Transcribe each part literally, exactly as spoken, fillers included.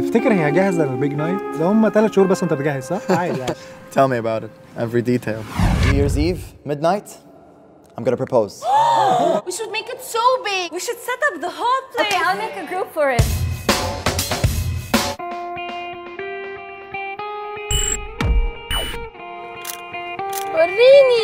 تفتكر هي جاهزة للبيج نايت؟ ده هم ثلاث شهور بس وانت بتجهز صح؟ عادي يعني. Tell me about it. Every detail. New Year's Eve, midnight. I'm gonna propose. We should make it so big. We should set up the whole place. Okay, I'll make a group for it. وريني.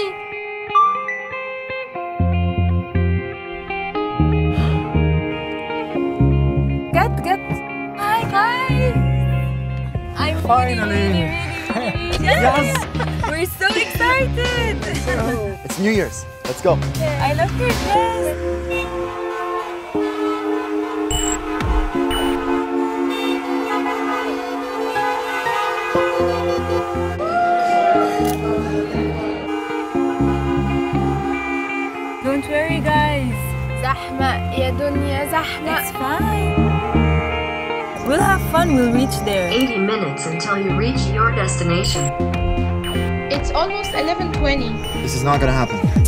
Get, get. Hi, guys. I'm Finally. Really, really, really, really, yes. We're so excited. It's New Year's. Let's go. I love your dress. Don't worry, guys. زحمة يا دنيا زحمة. It's fine. We'll have fun. We'll reach there. eighty minutes until you reach your destination. It's almost eleven twenty. This is not gonna happen.